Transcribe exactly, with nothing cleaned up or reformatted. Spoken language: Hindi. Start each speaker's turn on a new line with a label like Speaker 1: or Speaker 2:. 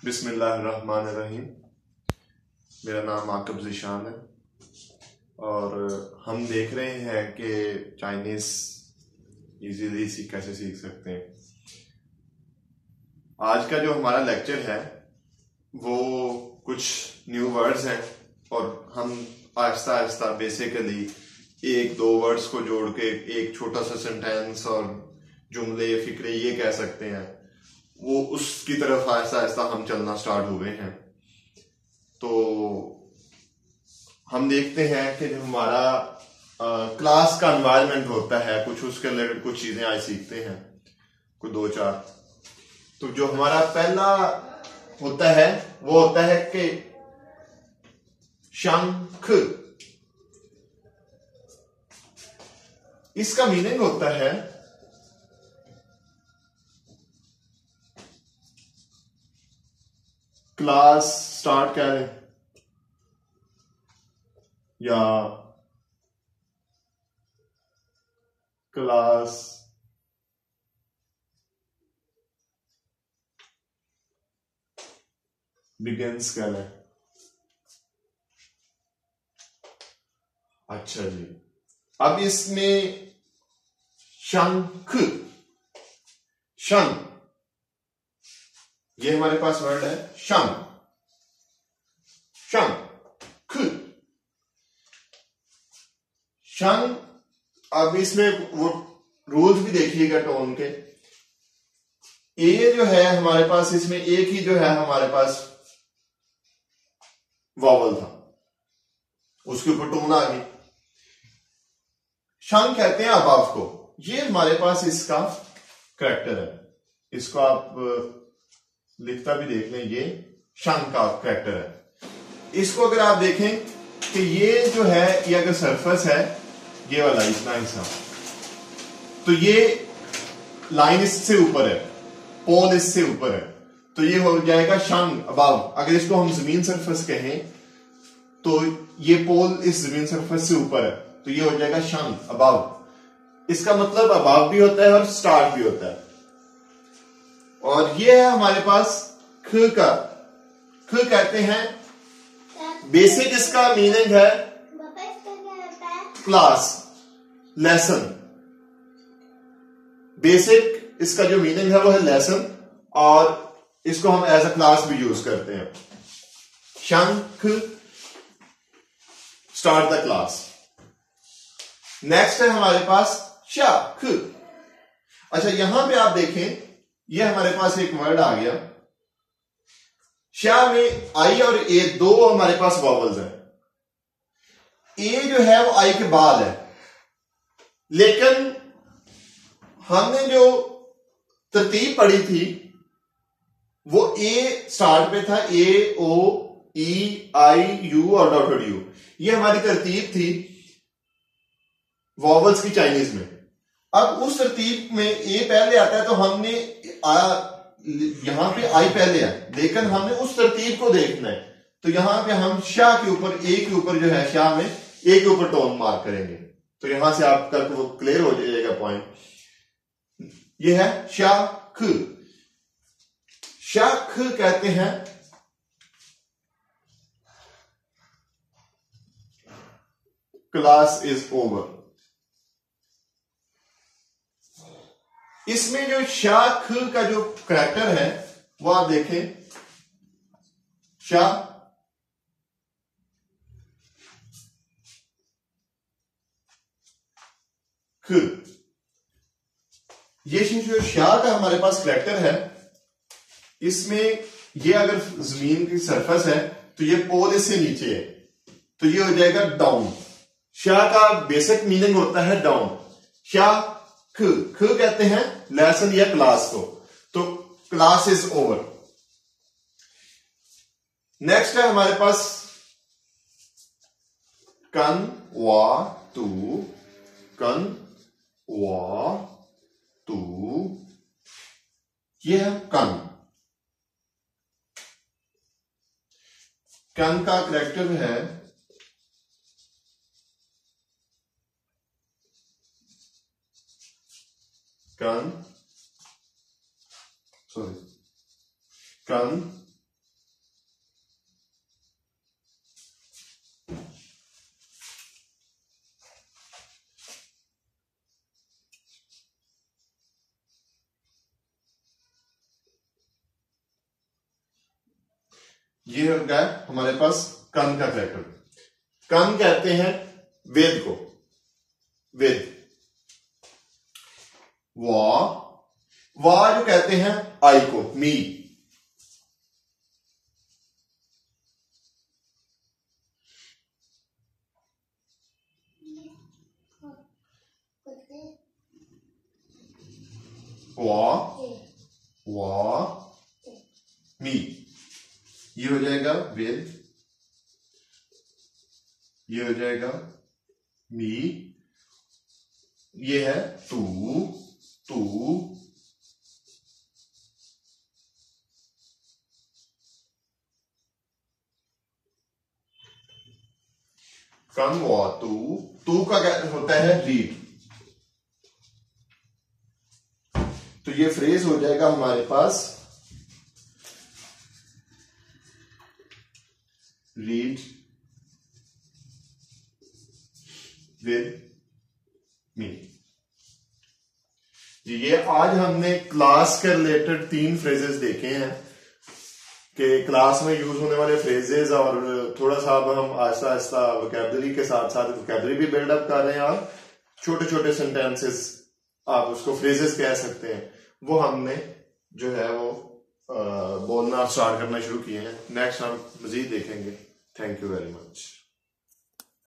Speaker 1: बिस्मिल्लाहिर्रहमानिर्रहीम। मेरा नाम आकब ज़ीशान है और हम देख रहे हैं कि चाइनीज इजीली सी कैसे सीख सकते हैं। आज का जो हमारा लेक्चर है वो कुछ न्यू वर्ड्स हैं और हम आहिस्ता आहिस्ता बेसिकली एक दो वर्ड्स को जोड़ के एक छोटा सा सेंटेंस और जुमले फिक्रे ये कह सकते हैं, वो उसकी तरफ आहिस्ता आहिस्ता हम चलना स्टार्ट हुए हैं। तो हम देखते हैं कि जो हमारा आ, क्लास का एनवायरनमेंट होता है, कुछ उसके रिलेटेड कुछ चीजें आज सीखते हैं, कुछ दो चार। तो जो हमारा पहला होता है वो होता है कि शंख। इसका मीनिंग होता है क्लास स्टार्ट करें या क्लास बिगिंस करें। अच्छा जी, अब इसमें शंख, शंख, ये हमारे पास वर्ड है शंख, शंख, शंख। अब इसमें वो रूल्स भी देखिएगा टोन के। ए जो है हमारे पास, इसमें एक ही जो है हमारे पास वॉवल था, उसके ऊपर टोन आ गई। शंख कहते हैं अबाव को। ये हमारे पास इसका करैक्टर है। इसको आप लिखता भी देख लें, ये शंख का करैक्टर है। इसको अगर आप देखें कि ये जो है, ये अगर सरफेस है, ये वाला इतना हिस्सा, तो ये लाइन इससे ऊपर है, पोल इससे ऊपर है, तो ये हो जाएगा शंख अबाव। अगर इसको हम जमीन सरफेस कहें तो ये पोल इस जमीन सरफेस से ऊपर है, तो ये हो जाएगा शंख अबाव। इसका मतलब अबाव भी होता है और स्टार्ट भी होता है। और ये है हमारे पास ख का। ख कहते हैं, बेसिक इसका मीनिंग है क्लास, लेसन। बेसिक इसका जो मीनिंग है वो है लेसन, और इसको हम एज अ क्लास भी यूज करते हैं। शंख, स्टार्ट द क्लास। नेक्स्ट है हमारे पास शाख। अच्छा, यहां पे आप देखें, ये हमारे पास एक वर्ड आ गया। शाह में आई और ए दो हमारे पास वॉवल्स हैं। ए जो है वो आई के बाद है, लेकिन हमने जो तरतीब पढ़ी थी वो ए स्टार्ट पे था, A O E I U और डॉट डॉट यू। ये हमारी तरतीब थी वॉवल्स की चाइनीज में। अब उस तरतीब में ए पहले आता है, तो हमने आ, यहां पे आई पहले है, लेकिन हमने उस तरतीब को देखना है। तो यहां पे हम शाह के ऊपर, ए के ऊपर जो है, शाह में ए के ऊपर टोन मार्क करेंगे। तो यहां से आप तक वो क्लियर हो जाएगा पॉइंट। ये है शाख। शाख कहते हैं क्लास इज ओवर। इसमें जो शाख का जो करैक्टर है वो आप देखें, शा, ख। ये जो शाह का हमारे पास करैक्टर है, इसमें ये अगर जमीन की सरफेस है तो ये पोल इससे नीचे है, तो ये हो जाएगा डाउन। शाह का बेसिक मीनिंग होता है डाउन। शाह ख, ख कहते हैं लेसन या क्लास को। तो क्लास इज ओवर। नेक्स्ट है हमारे पास कन वा तू। कन वा तू, ये है कन। कन का करैक्टर है कन, सॉरी, कन ये हो गया हमारे पास कन का करेक्टर। कन कहते हैं वेद को, वेद। वा, वा जो कहते हैं आई को, मी। वा, वा, मी, ये हो जाएगा वेद, ये हो जाएगा मी, ये है तू, तू, कम वा तू, तू का क्या होता है रीड। तो ये फ्रेज हो जाएगा हमारे पास रीड विद मी। ये आज हमने क्लास के रिलेटेड तीन फ्रेजेस देखे हैं कि क्लास में यूज होने वाले फ्रेजेस, और थोड़ा सा अब हम आहिस्ता आहिस्ता वोकैबुलरी के साथ साथ वोकैबुलरी भी बिल्डअप कर रहे हैं, और छोटे छोटे सेंटेंसेस आप उसको फ्रेजेस कह सकते हैं, वो हमने जो है वो आ, बोलना स्टार्ट करना शुरू किए हैं। नेक्स्ट हम मजीद देखेंगे। Thank you very much.